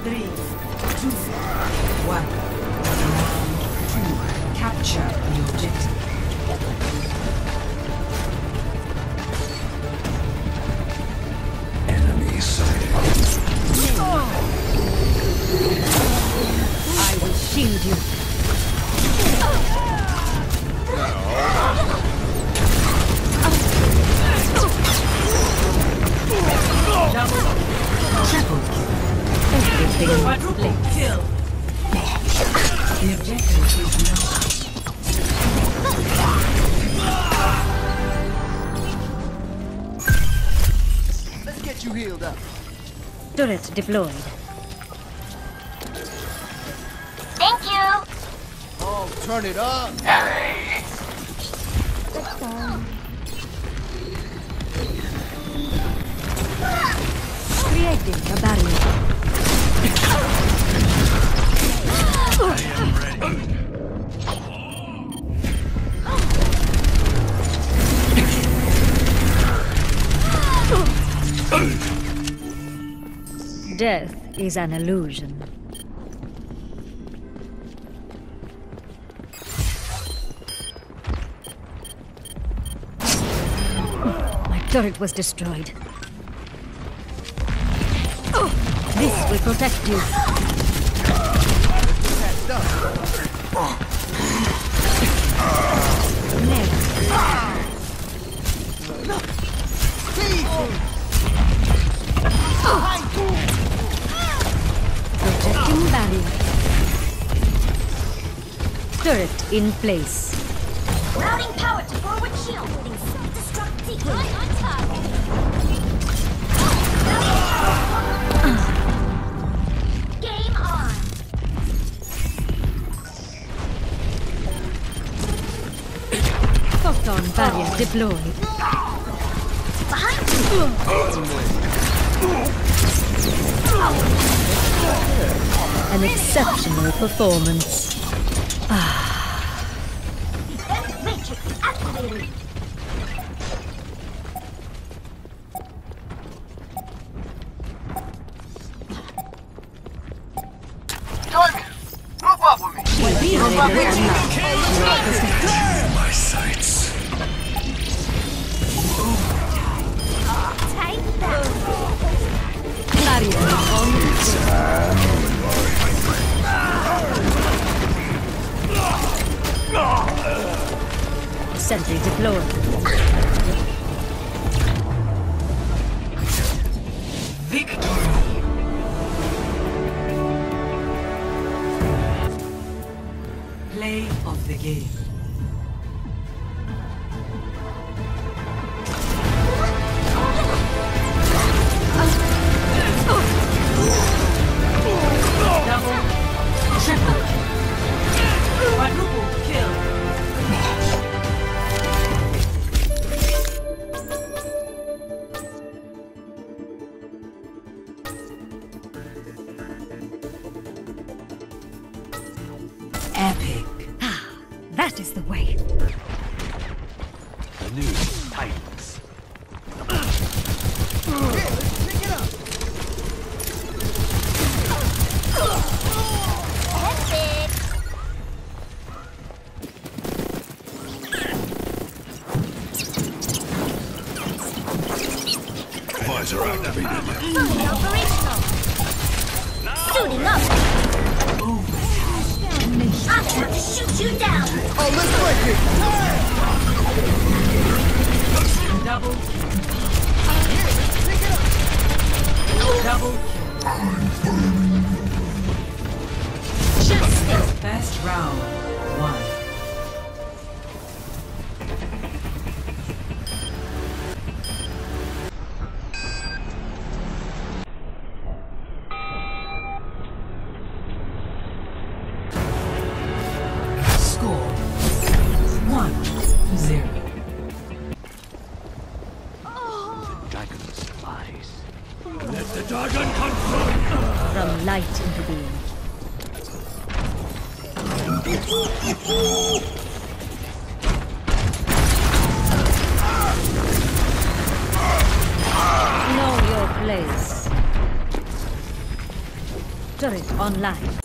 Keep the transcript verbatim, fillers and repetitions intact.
Three, two, one. Two. Capture the objective. Enemy sighted. I will shield you. Double, triple kill. Everything Quadruple kill. The objective is lost. Let's get you healed up. turret deployed. Thank you. Oh, turn it up. Creating a barrier. Death is an illusion. My turret was destroyed. This will protect you. Patched up. Never. Projecting barrier. Turret in place. Routing power to forward shield. Putting self-destruct sequence. Right on target. Game on. Photon barrier deployed. Behind you. An exceptional performance. Defense matrix activated. Join me. Group up with me. My sights. Take that. Barrier on. Sentry deployed. Victory. Play of the game. Double, triple kill. Quadruple kill. Epic. Ah, that is the way. The new Titans. Here, let's pick it up. Epic. Visor activated. Fully operational. Suiting up. I'm about to shoot you down. Oh, let's break it. Double Here, let's pick it up. Double Justice. best round. One. Score one zero. Dragon's lies. Let the dragon confront. From light into being. Know your place. Turret online.